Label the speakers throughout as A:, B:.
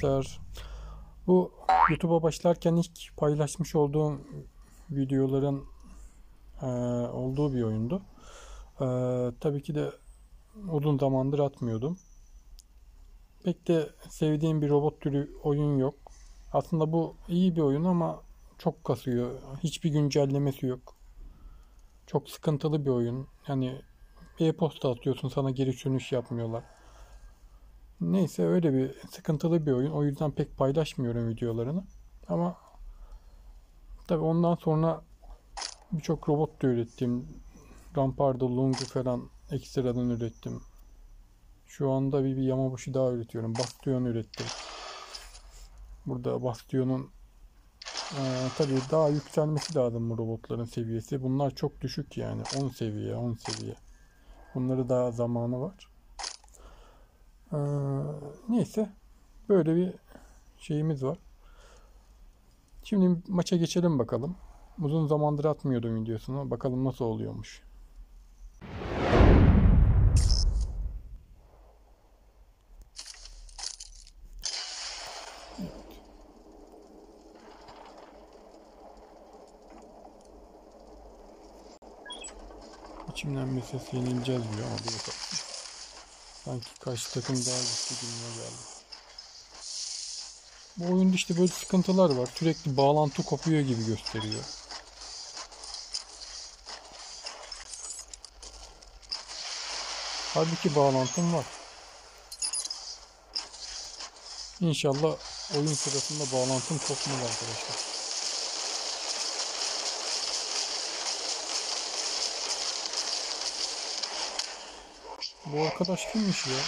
A: arkadaşlar. Bu YouTube'a başlarken ilk paylaşmış olduğum videoların olduğu bir oyundu. Tabii ki de uzun zamandır atmıyordum. Pek de sevdiğim bir robot türü oyun yok. Aslında bu iyi bir oyun ama çok kasıyor. Hiçbir güncellemesi yok. Çok sıkıntılı bir oyun. Yani e-posta atıyorsun, sana geri dönüş yapmıyorlar. Neyse, öyle bir sıkıntılı bir oyun. O yüzden pek paylaşmıyorum videolarını. Ama tabii ondan sonra birçok robot da ürettim. Rampardo, Lungu falan ekstradan ürettim. Şu anda bir Yamabushi daha üretiyorum. Bastion ürettim. Burada Bastion'un tabii daha yükselmesi lazım bu robotların seviyesi. Bunlar çok düşük yani. 10 seviye, 10 seviye. Bunları daha zamanı var. Ee, Neyse. Böyle bir şeyimiz var. Şimdi maça geçelim bakalım. Uzun zamandır atmıyordum videosunu. Bakalım nasıl oluyormuş. İçimden bir ses yenileceğiz diyor ama dur bakalım. Sanki karşı takım daha güçlü gibime geldi. Bu oyunda işte böyle sıkıntılar var. Sürekli bağlantı kopuyor gibi gösteriyor. Halbuki bağlantım var. İnşallah oyun sırasında bağlantım kopmaz arkadaşlar. Bu arkadaş kimmiş ya?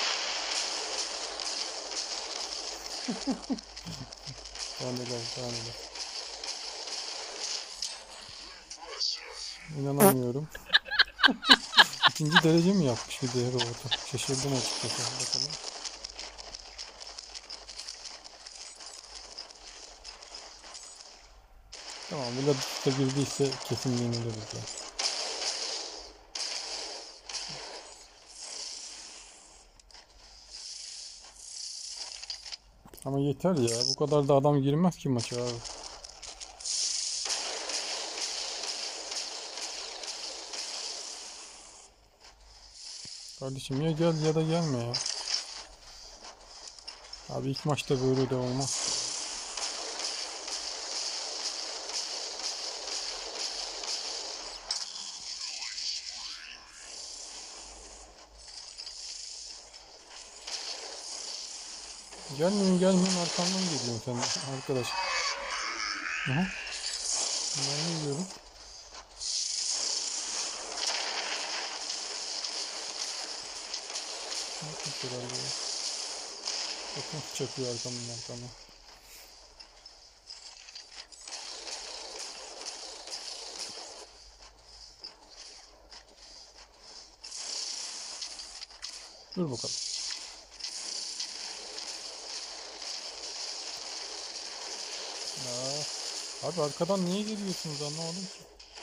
A: Taneler, taneler. İnanamıyorum. İkinci derece mi yapmış bir de robotu? Şaşırdım açıkçası. Bakalım. Tamam, burada da girdiyse kesin yeniliriz ya. Ama yeter ya. Bu kadar da adam girmez ki maça abi. Kardeşim ya gel ya da gelme ya. Abi ilk maçta böyle de olmaz. Gelmeyin gelmeyin, arkamdan geliyorsun sen arkadaş. Aha. Ben ne diyorum? Yapmış herhalde ya. Bakın çakıyor arkamdan. Dur bakalım. Ya, abi arkadan niye geliyorsunuz, anlamadım ki.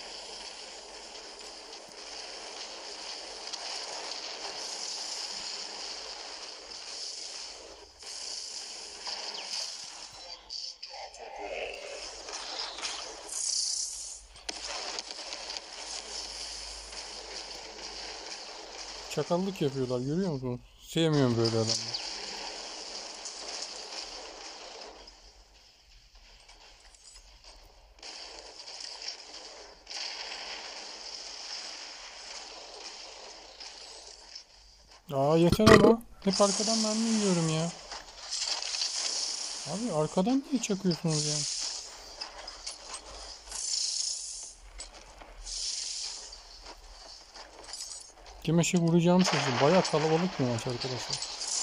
A: Çakallık yapıyorlar, görüyor musunuz? Sevmiyorum böyle adamları. Aa yeter ama. Hep arkadan mermi yiyorum ya. Abi arkadan niye çakıyorsunuz ya? Kime şey vuracağım sözü. Baya kalabalık bir maç arkadaşlar.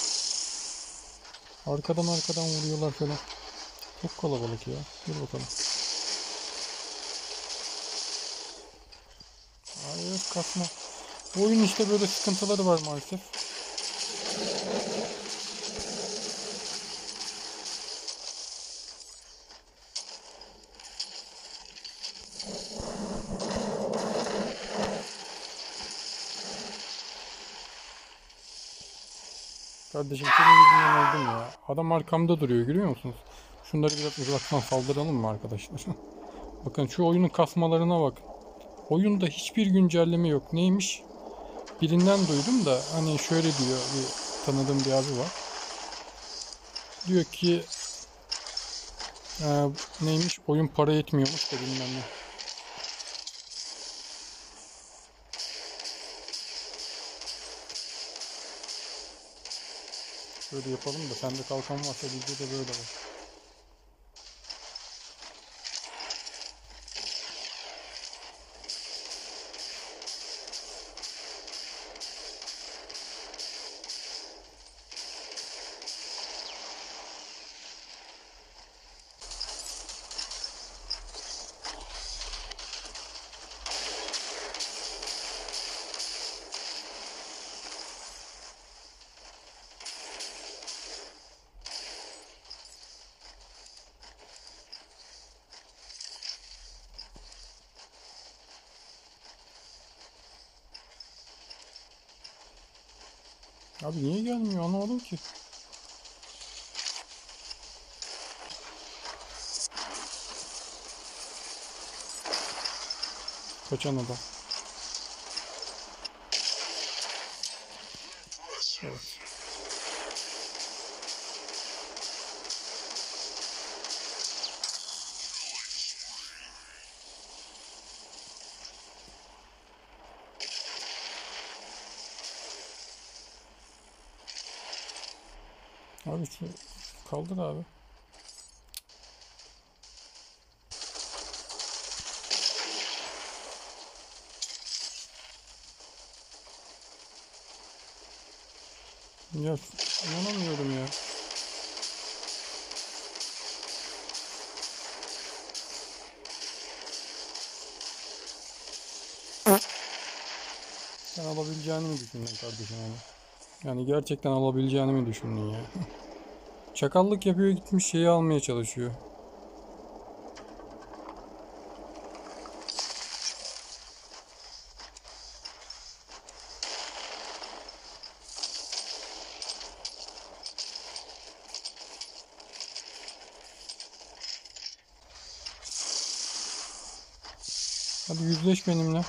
A: Arkadan vuruyorlar falan. Çok kalabalık ya. Dur bakalım. Hayır, kasma. Bu oyun işte böyle sıkıntıları var maalesef. Kardeşim senin yüzünden öldüm ya. Adam arkamda duruyor, görüyor musunuz? Şunları biraz uzaktan saldıralım mı arkadaşlar? Bakın şu oyunun kasmalarına bakın. Oyunda hiçbir güncelleme yok. Neymiş? Birinden duydum da hani şöyle diyor, bir tanıdığım bir abi var. Diyor ki neymiş, oyun para etmiyormuş da bilmem ne. Böyle yapalım da sende kalkan varsa bizde de böyle var. Abi niye gelmiyor anlamadım ki. Kaçan adam. Evet. Abi şu kaldır abi. Ya inanamıyorum ya. Sen alabileceğini mi düşündün kardeşim yani? Yani gerçekten alabileceğini mi düşündün ya? Çakallık yapıyor, gitmiş şeyi almaya çalışıyor. Hadi yüzleş benimle.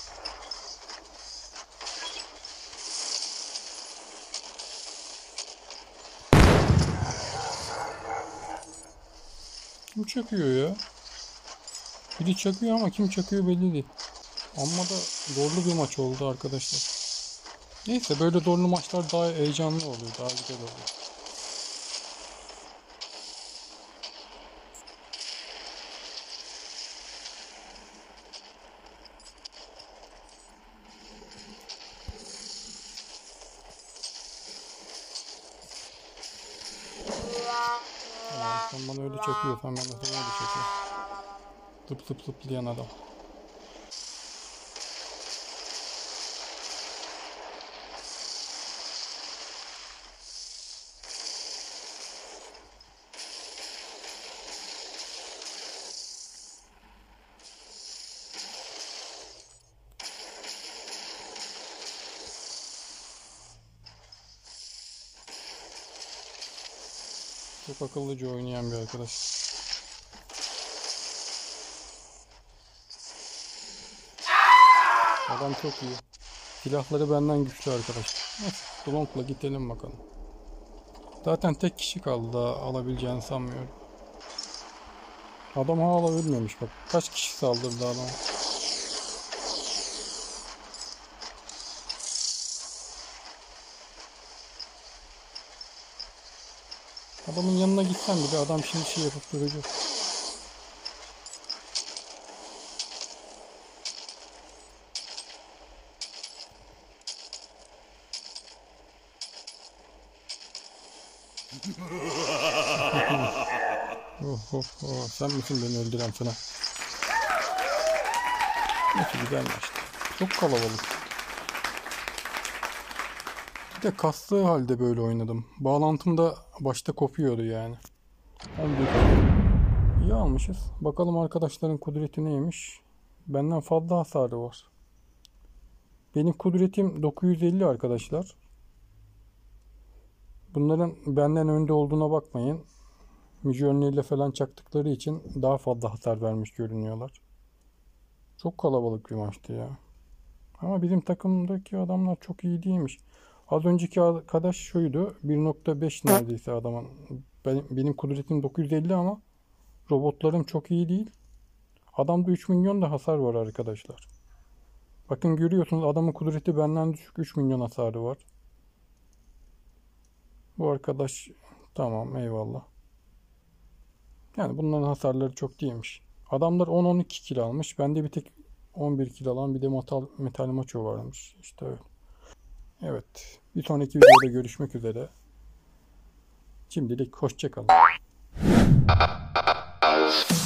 A: Kim çakıyor ya? Biri çakıyor ama kim çakıyor belli değil. Amma da zorlu bir maç oldu arkadaşlar. Neyse, böyle zorlu maçlar daha heyecanlı oluyor, daha güzel oluyor. Tamam, sen bana öyle çakıyorsan ben de sana öyle çakıyorum. Zıp zıp zıplayan adam. Çok akıllıca oynayan bir arkadaş. Adam çok iyi. Silahları benden güçlü arkadaş. Neyse, Glonk'la gidelim bakalım. Zaten tek kişi kaldı, daha alabileceğini sanmıyorum. Adam hala ölmemiş bak. Kaç kişi saldırdı adama. Adamın yanına gitsen bile adam şimdi şey yapıp duracak. Oh, oh, oh. Sen misin beni öldüren falan. Neyse, güzelmiş işte. Çok kalabalık. Bir de kastığı halde böyle oynadım. Bağlantım da başta kopuyordu yani. 11. İyi almışız. Bakalım arkadaşların kudreti neymiş. Benden fazla hasarı var. Benim kudretim 950 arkadaşlar. Bunların benden önde olduğuna bakmayın. Midjourney ile falan çaktıkları için daha fazla hasar vermiş görünüyorlar. Çok kalabalık bir maçtı ya. Ama bizim takımdaki adamlar çok iyi değilmiş. Az önceki arkadaş şuydu. 1.5 neredeyse adamın. Benim kudretim 950 ama robotlarım çok iyi değil. Adamda 3 milyon da hasar var arkadaşlar. Bakın görüyorsunuz adamın kudreti benden düşük, 3 milyon hasarı var. Bu arkadaş tamam, eyvallah. Yani bunların hasarları çok değilmiş. Adamlar 10-12 kill almış. Bende bir tek 11 kill alan bir de metal maço varmış. İşte öyle. Evet. Bir sonraki videoda görüşmek üzere. Şimdilik hoşça kalın.